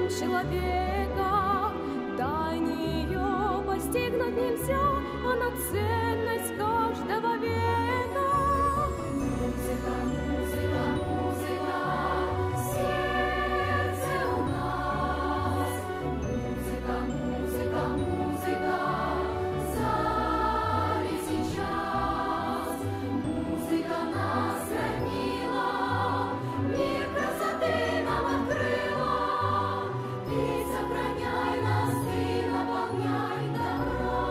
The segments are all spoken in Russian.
человека. Тайны ее постигнуть нельзя, она ценность каждого века. Музыка, музыка, музыка, сердце у нас. Музыка, музыка, музыка, зари сейчас. Музыка нас роднила, мир красоты нам открыла. Ты сохраняй нас, ты наполняй добро.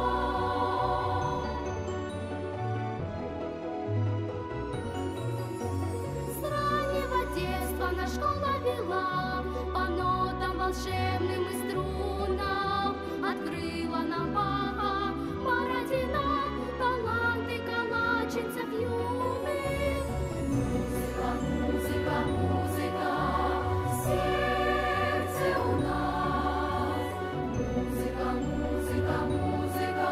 С раннего детства нас школа вела, по нотам волшебным и струнам открыла нам Баха Бородина таланты калачинцев юных. Музыка, музыка, музыка, сердце у нас. Музыка, музыка, музыка,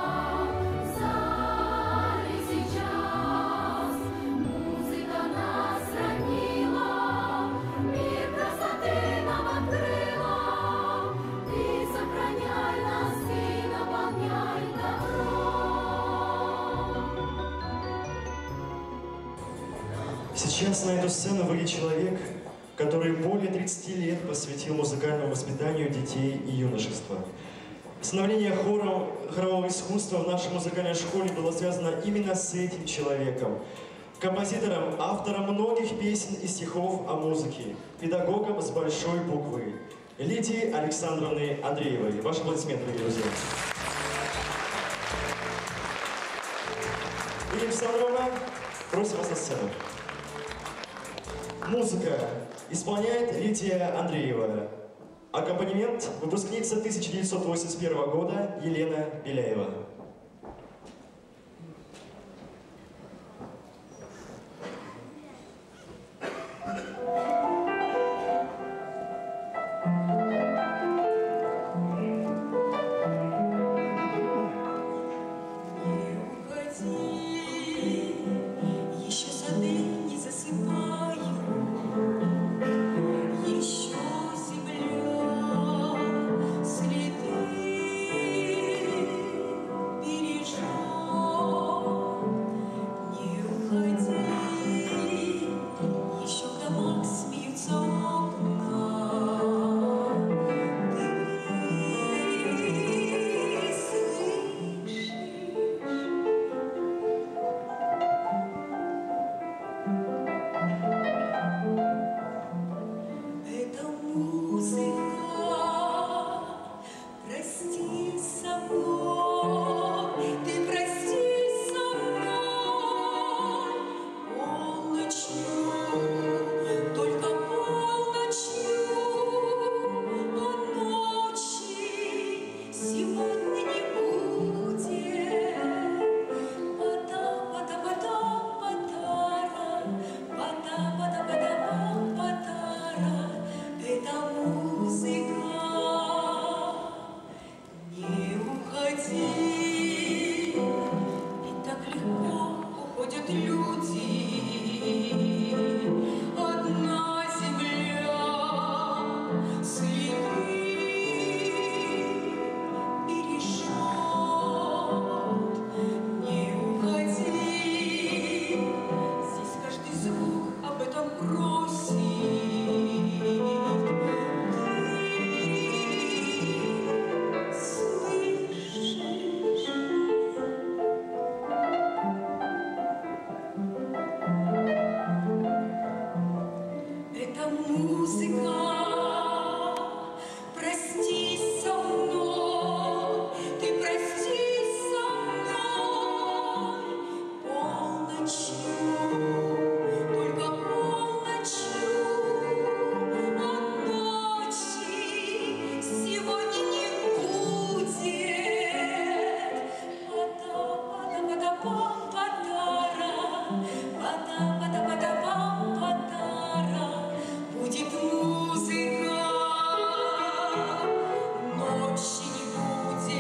зари сейчас. Музыка нас роднила, мир красоты нам открыла. Ты сохраняй нас, ты наполняй добро. Сейчас на эту сцену выйдет человек, который более 30 лет посвятил музыкальному воспитанию детей и юношества. Становление хорового искусства в нашей музыкальной школе было связано именно с этим человеком. Композитором, автором многих песен и стихов о музыке, педагогом с большой буквы, Лидией Александровной Андреевой. Ваши аплодисменты, дорогие друзья. Лидия Александровна, просим вас на сцену. Музыка исполняет Лидия Андреева. Аккомпанемент — выпускница 1981 года Елена Беляева.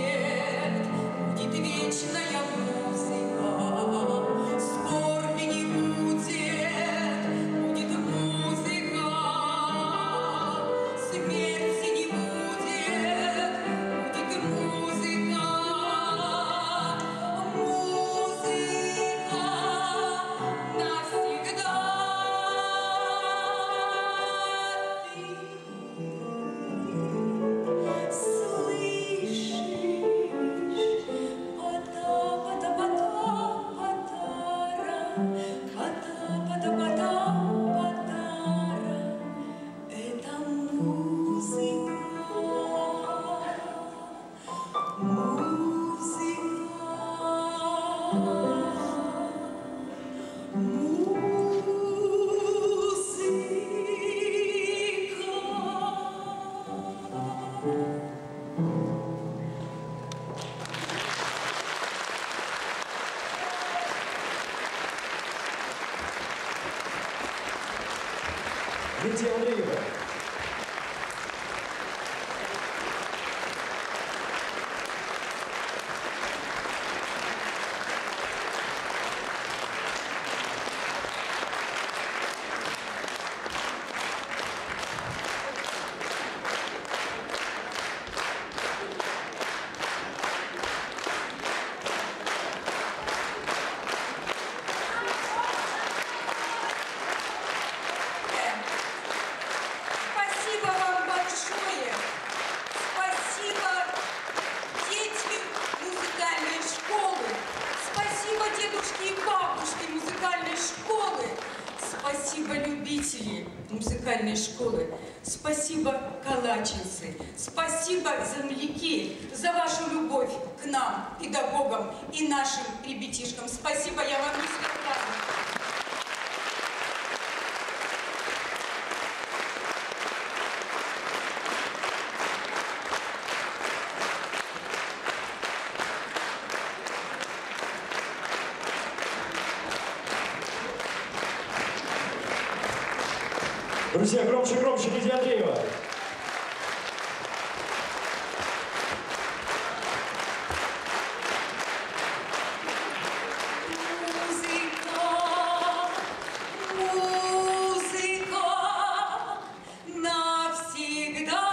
Вечная музыка, скорби не Лидия Андреева. Спасибо, любители музыкальной школы. Спасибо, калачинцы. Спасибо, земляки, за вашу любовь к нам, педагогам и нашим ребятишкам. Спасибо, я вам низко благодарна. Друзья, громче, громче, Лидия Андреева. Музыка навсегда.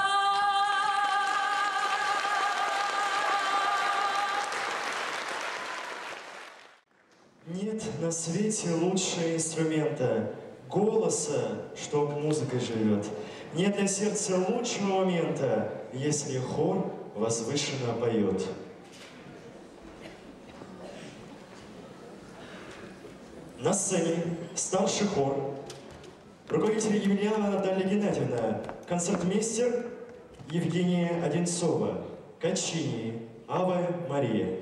Нет на свете лучше инструмента, голоса, что музыкой живет. Нет для сердца лучшего момента, если хор возвышенно поет. На сцене старший хор, руководитель Емельянова Наталья Геннадьевна, концертмейстер Евгения Одинцова, Качини, Ава Мария.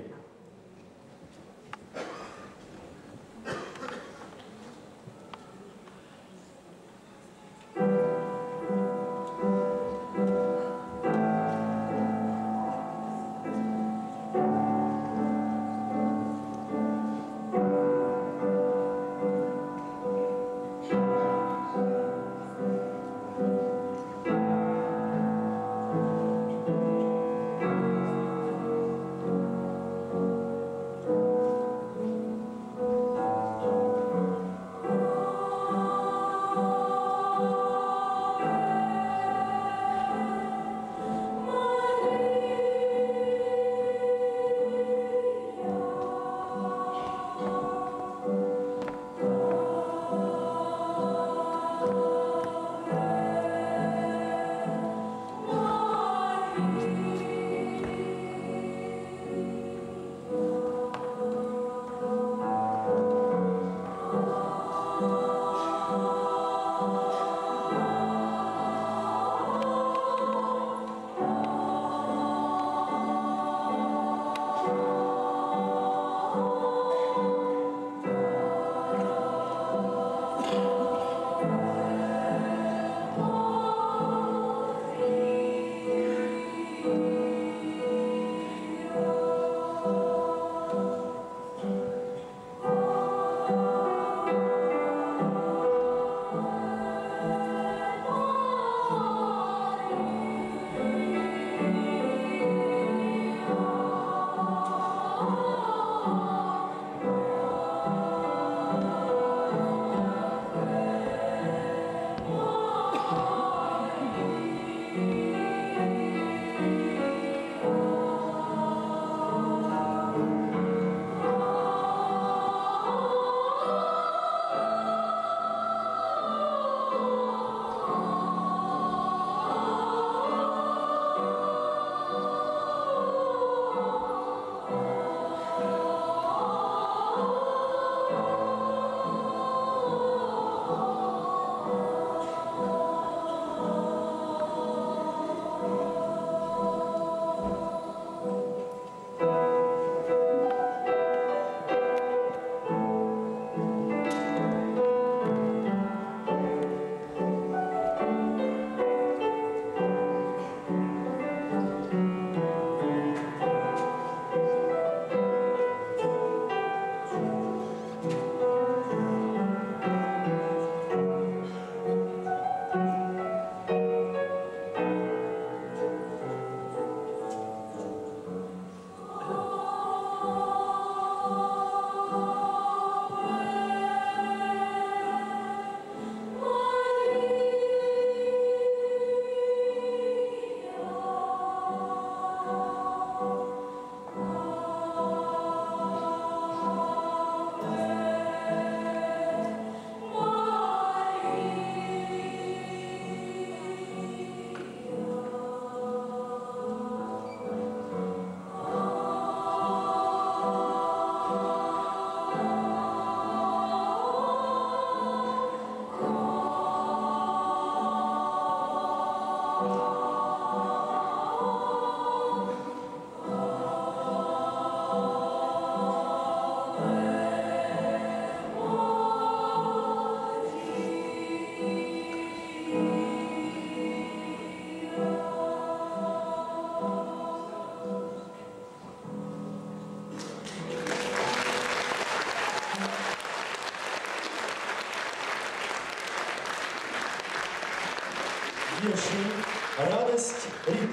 вершин «Радость ритм».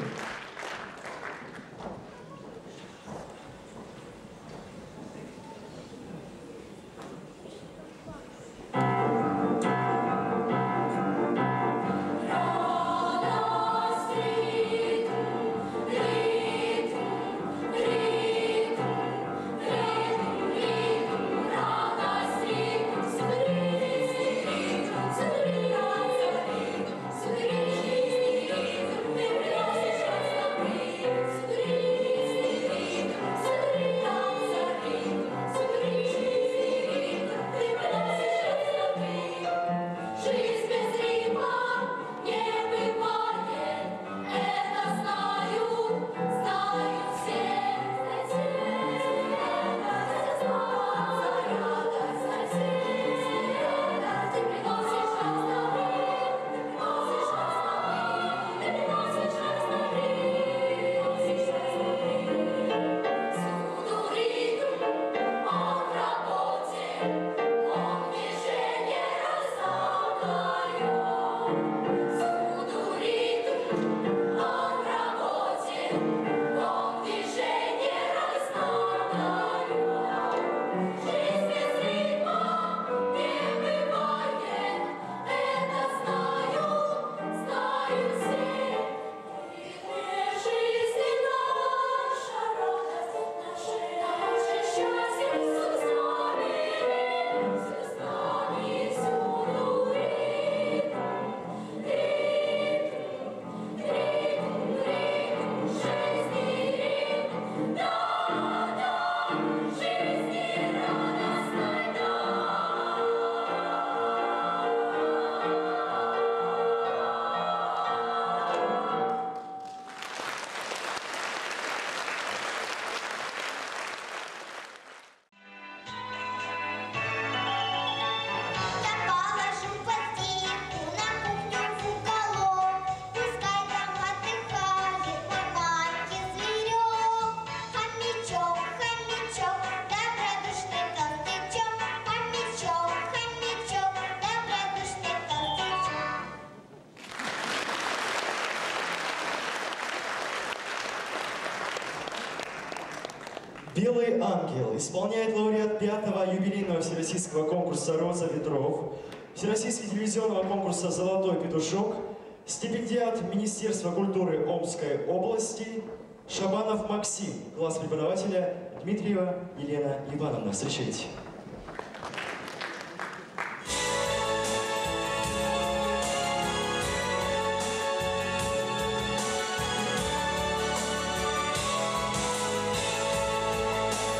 «Белый ангел» исполняет лауреат 5-го юбилейного всероссийского конкурса «Роза ветров», всероссийского телевизионного конкурса «Золотой петушок», стипендиат Министерства культуры Омской области Шабанов Максим, класс преподавателя Дмитриева Елена Ивановна. Встречайте.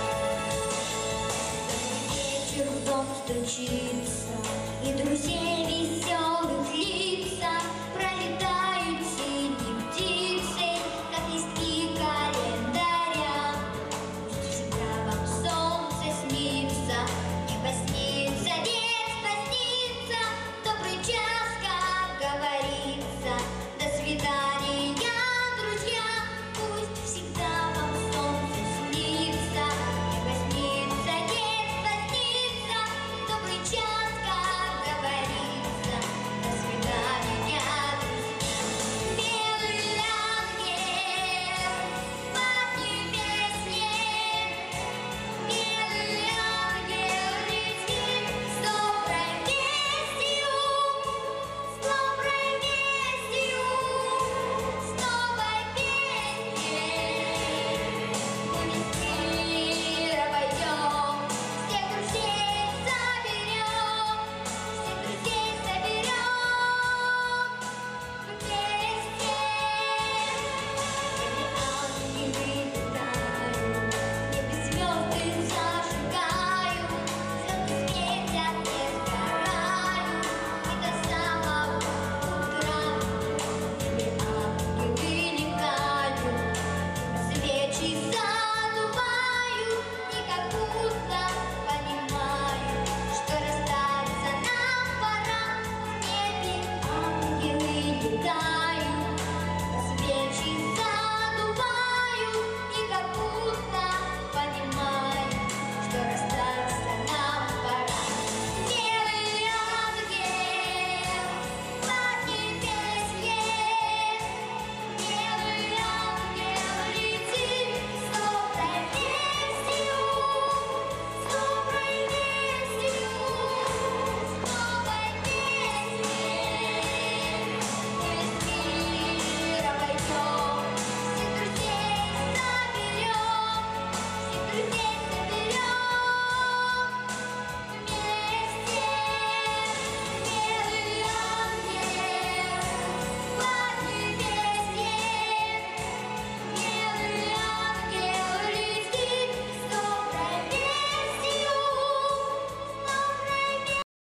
Стучится, и друзей